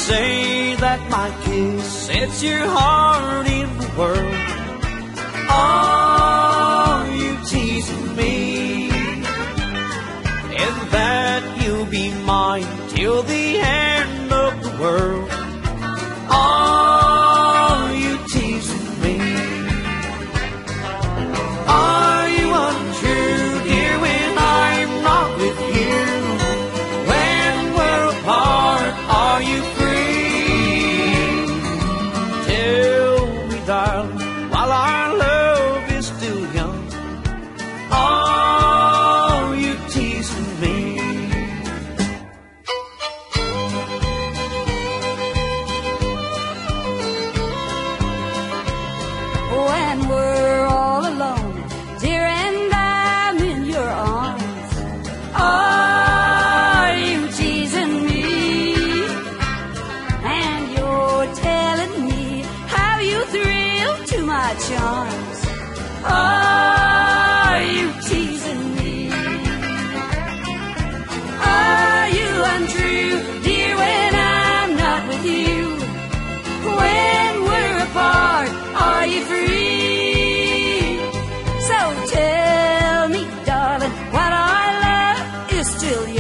say that my kiss sets your heart in the world. Are you teasing me? And that you'll be mine till the end of the world. Are you teasing me? Are you untrue, dear, when I'm not with you? When we're apart, are you free? Tell me, darling, while our love is still young, are you teasing me? When we're all alone, dear, and I'm in your arms, are you teasing me? And you're telling me how you thrill to my charms. Are you teasing me? Are you untrue, dear, when I'm not with you? When we're apart, are you free? So tell me, darling, while our love is still young,